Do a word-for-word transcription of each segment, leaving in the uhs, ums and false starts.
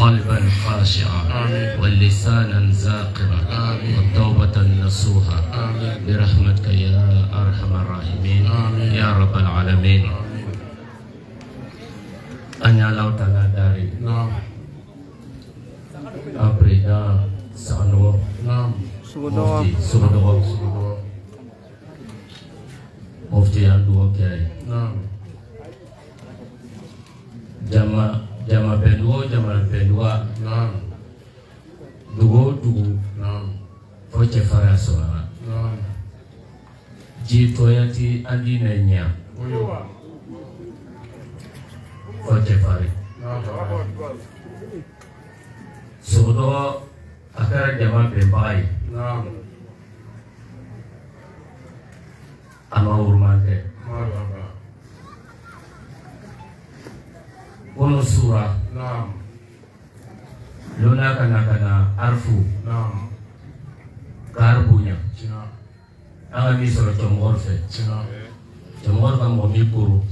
وقلبا خاشعا ولسانا ذاكرا والتوبة نصوحا برحمتك يا أرحم الراحمين يا رب العالمين. أنا لو تناداري أبريدا سانو مفتي سودو مفتي أندو كاي jama jama benduo jama bendua dugo dugo foche farasoa jito yati andi nenya foche fari sodo akara jama bembai ama urmante Kono surah, lona kana kana arfu, karbunya, anga misal cemor fe, cemor kan mau mikuru,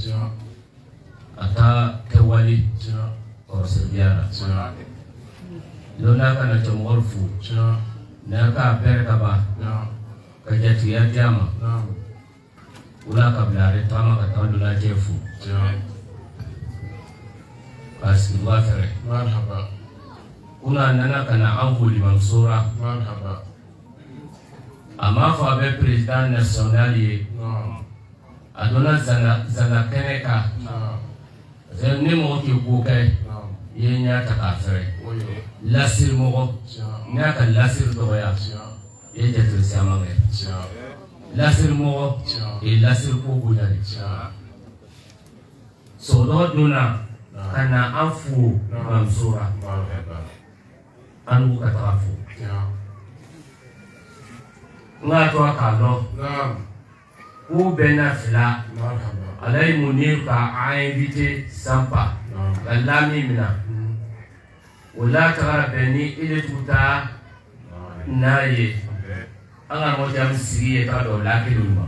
ata kewali, or serbiara, lona kana cemor fu, naka per kaba, kejadian jama, ulah kablare tama kata lona jefu. Asmafere marhaba una nana kana anvuli mansura marhaba ama fa be president national ye adona zana zana keneka zene mo ki buke ye nya ta kafere lasir mo nya ka lasir do ya ye jetu sama nge lasir mo e lasir ko bunari so do duna kana afu mansura anu katafu ngato akalo ku benafla alai munir ka aibite sampa kalami mina wala tara beni ile tuta naye anga mo jam siriye ka do lakiluma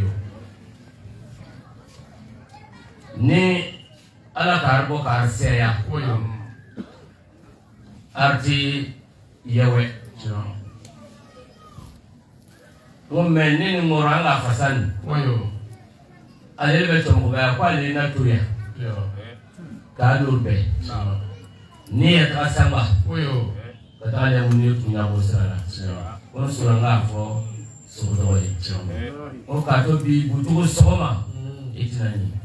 ne ala karbo karseya arti yewe mumenini muranga fasan alebe tomuga kwa lina tuya kadurbe ni atasamba katale muni tunya bosara on suranga fo sodoye o kato bi butu soma itinani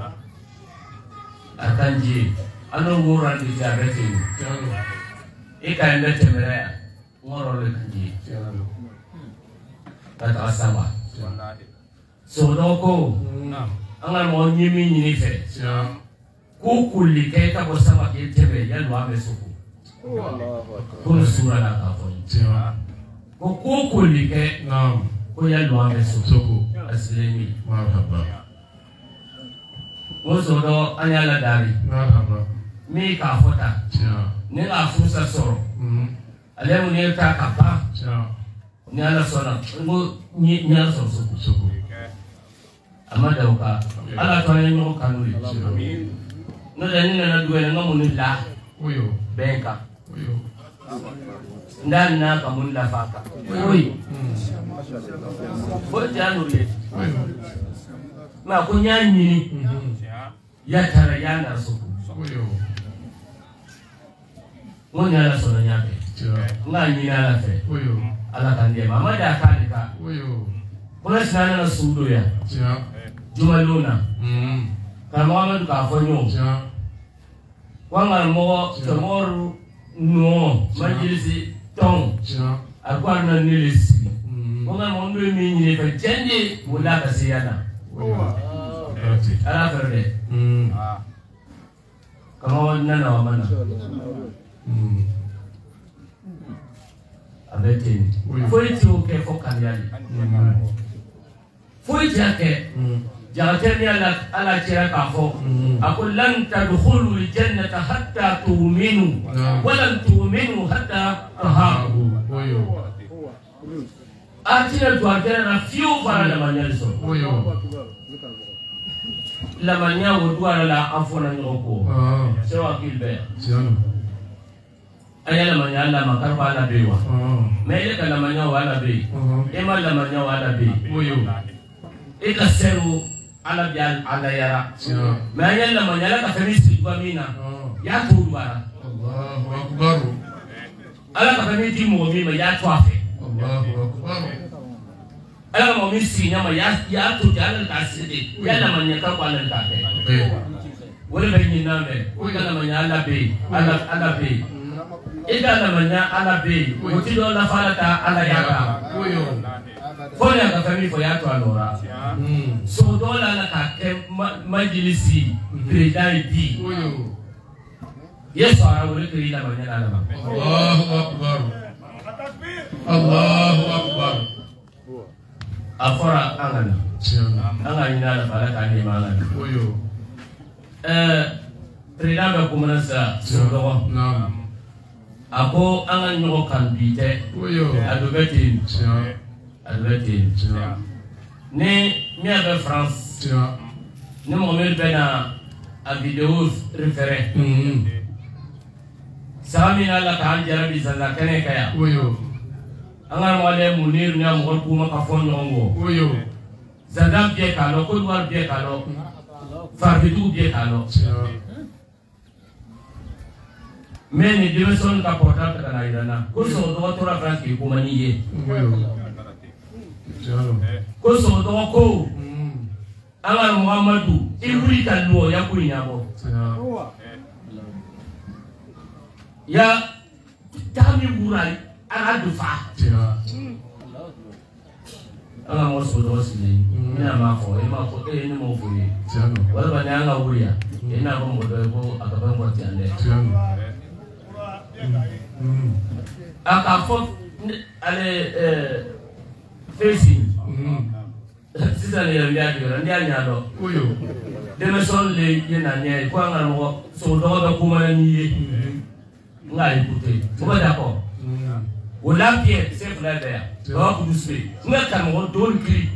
atanji ano nguran di jarete ika ende temera ngoro le kanji kata asama sodoko anga mo nyimi nyini fe ku kulli kai ka bosama ke tebe ya lwa mesuku kun sura na ka fo ko ku kulli kai ko ya lwa mesuku aslemi marhaba Osodo anyala dari, mi ka fota, ni la fusa soro, ale mu ni ta kapa, ni ala sona, ngo ni ni ala soro suku suku. Amada uka, ala tuane ngo kanuli. No dani na duwe ngo muni la, benka. Ndani na kamun la faka. Oi. Bote anule. Ma kunya nyini. Ya tara yana suku. Ngo nyala sona nyabe. Nga nyina la fe. Ala kande mama da kalika. Kuna sinana na sudo ya. Juma luna. Kama wame duka fonyo. Wanga mo tomoru no majilisi tong. Akwa na nilisi. Wanga mo ndo mi nyine fe jende wala kasiyana. Ala ferde. Kama wana na wamana. Abetini. Foiti uke fokanyali. Foiti yake. Jahateni ala ala chira kafo. Akul lan tadkhulu aljannata hatta tu'minu wa lan tu'minu hatta tahabu. Atina tuatena fiu para la manyaliso. La manya wodua la afona nyoko. Sewa kilbe. ayala manya la makar wala bewa mele kala manya wala be ema la manya wala be oyo e ka seru ala bial ala yara manya la manya la ka famisi kwa mina ya turubara Allahu akbar ala ka famisi mo mi ma ya twafe Allahu akbar ala mo mi sinya ma ya ya tu jala ka sidi ya la manya ka kwa la ka be wala be ni name o kala manya ala be ala ala be ida la manya ala be o ti do la falata ala yaka oyo fone ka fami fo ya to alora so do la la ka ke majlisi president di oyo yes ara wala ke ila manya ala ba Allahu akbar Allahu akbar afora angana angana ina la falata ni mala oyo eh president ba kumanasa so do na ako angan nyoko kan bite oyo adobeti adobeti ne mi ave France ne mo mel bena a vidéo référé sami ala ka jarabi sala kene kaya oyo angan wale munir ne mo ko ma ka fon nyongo oyo zadam bie kalo ko war bie kalo farbitu bie kalo mais ni dimension ka portable kana irana ko so do to ra France ki ko maniye ko so do ko ala Muhammadu ibri kallo ya ko nyabo ya tami burai ara dufa ala mo so do sini ina ma ko e ma ko e ni mo fuyi wala ba na nga wuya ina ko mo do ko akaban ko tiande aka fo ale eh facing sisa le ya ya ndia nyalo oyo deme son le yena nye kwa ngalo so do do kuma ni ye ngai kute ko da ko wala pie c'est vrai there ba ku dusbe nga kan mo do kri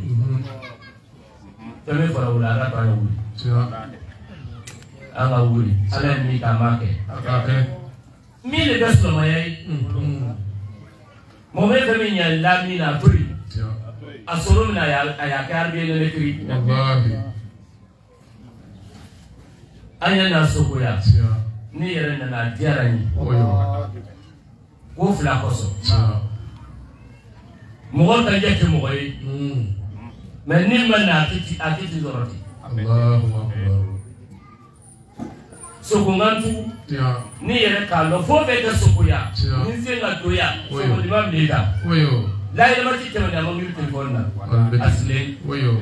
teme fara wala ra pa wuli anga wuli ala ni kamake akake mille beso mayai mo me fe minya la mina turi asoro mina ya ya karbe ne kri wallahi anya na sokoya ni yere na diara ni oyo ko fla koso mo ka jeke mo yi mais ni man na akiti akiti zoroti Allahu akbar so kungantu ni yere ka lo fo be ka sokoya ni senga doya so mo limam leda oyo la ile ma tite na mo ngi telefon na asle oyo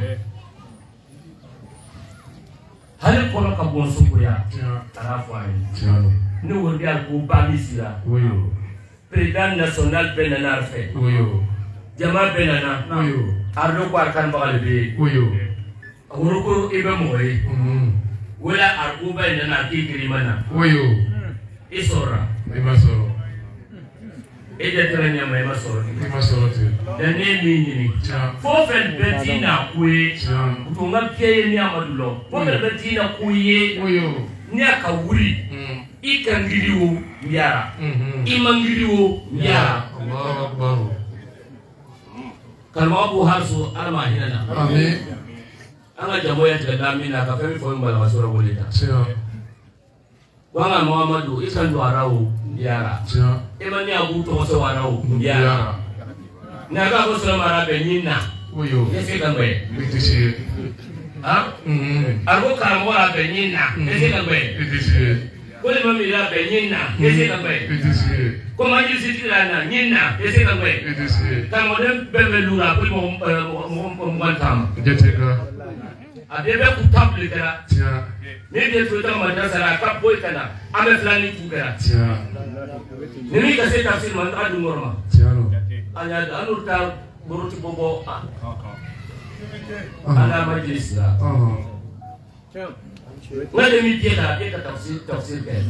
hale ko ka bon sokoya tarafu ay ni wodi al ko ba misira oyo président national benana fe oyo jama benana oyo ardo ko arkan bagal be oyo awro ko ibe mo yi wala arkuba ina kikiri mana oyo isora imasoro eje trenya mai masoro imasoro te dane ni ni fo fel betina kuye kutunga pye ni amadulo fo fel betina kuye oyo ni akawuri ikangiriwo yara imangiriwo yara Allahu akbar kalma bu harso alma hinana amen anga jamo ya tadamina ka femi fo mbala masoro bolita sio wanga Muhammadu ikan do arau yara sio emani abu to so arau yara na ka ko so mara benina oyo yese kambe bitisi ha mm argo ka mo ra benina yese kambe bitisi ko le mami ra benina yese kambe bitisi ko manji sitirana nyina yese kambe bitisi kamo dem bembelura ko mo mo mo mwantam jeteka abebe ku table kara tia ne de to ta madrasa la ka boy kana ame flani ku kara tia ne ni ka se tafsir man ta du norma tia no anya da anur ta boruti bobo ala majlis la ngade mi tieta e ka tafsir tafsir ke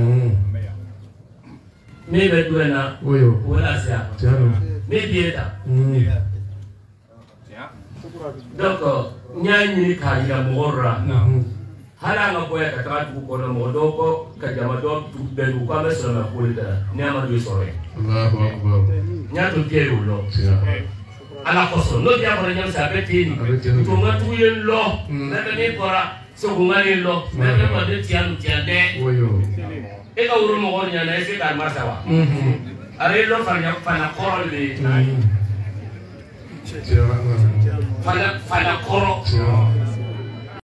ne be duena oyo wala sia tia no ne tieta donc nyani ka ya morra hala nga boya ka ta tu ko no modo ko ka jama do tu be ku ka be so na ko da ni ama do so re Allahu akbar nya to ke yo lo ala ko so no dia ko nyam sa be ti ni to nga tu yen lo na be ni kora so ko ngani lo na be ma de tian tian de oyo e ka uru mo nya na e se ka ma sa wa mhm are lo fa nya fa na ko le fana fana koro